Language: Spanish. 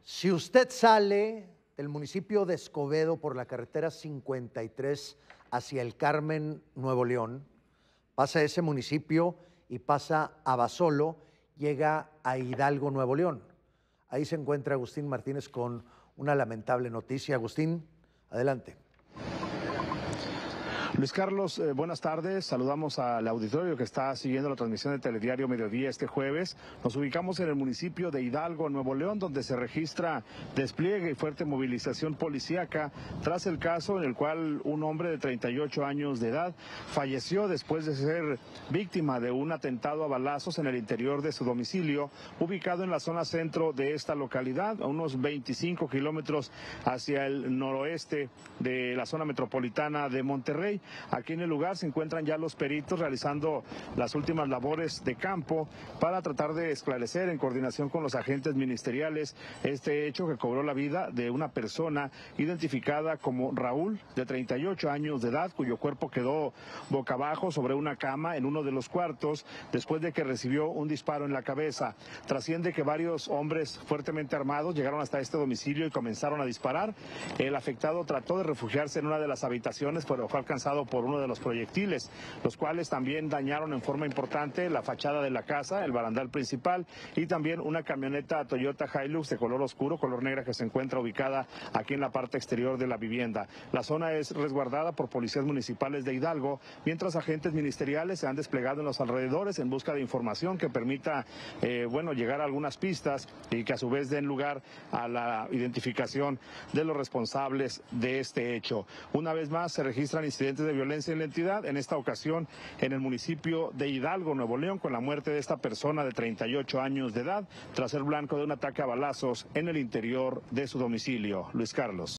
Si usted sale del municipio de Escobedo por la carretera 53 hacia el Carmen, Nuevo León, pasa ese municipio y pasa a Basolo, llega a Hidalgo, Nuevo León. Ahí se encuentra Agustín Martínez con una lamentable noticia. Agustín, adelante. Luis Carlos, buenas tardes. Saludamos al auditorio que está siguiendo la transmisión de Telediario Mediodía este jueves. Nos ubicamos en el municipio de Hidalgo, Nuevo León, donde se registra despliegue y fuerte movilización policíaca tras el caso en el cual un hombre de 38 años de edad falleció después de ser víctima de un atentado a balazos en el interior de su domicilio, ubicado en la zona centro de esta localidad, a unos 25 kilómetros hacia el noroeste de la zona metropolitana de Monterrey. Aquí en el lugar se encuentran ya los peritos realizando las últimas labores de campo para tratar de esclarecer en coordinación con los agentes ministeriales este hecho que cobró la vida de una persona identificada como Raúl, de 38 años de edad, cuyo cuerpo quedó boca abajo sobre una cama en uno de los cuartos después de que recibió un disparo en la cabeza. Trasciende que varios hombres fuertemente armados llegaron hasta este domicilio y comenzaron a disparar. El afectado trató de refugiarse en una de las habitaciones, pero fue alcanzado por uno de los proyectiles, los cuales también dañaron en forma importante la fachada de la casa, el barandal principal y también una camioneta Toyota Hilux de color oscuro, color negra, que se encuentra ubicada aquí en la parte exterior de la vivienda. La zona es resguardada por policías municipales de Hidalgo, mientras agentes ministeriales se han desplegado en los alrededores en busca de información que permita llegar a algunas pistas y que a su vez den lugar a la identificación de los responsables de este hecho. Una vez más se registran incidentes de violencia en la entidad, en esta ocasión en el municipio de Hidalgo, Nuevo León, con la muerte de esta persona de 38 años de edad tras ser blanco de un ataque a balazos en el interior de su domicilio. Luis Carlos.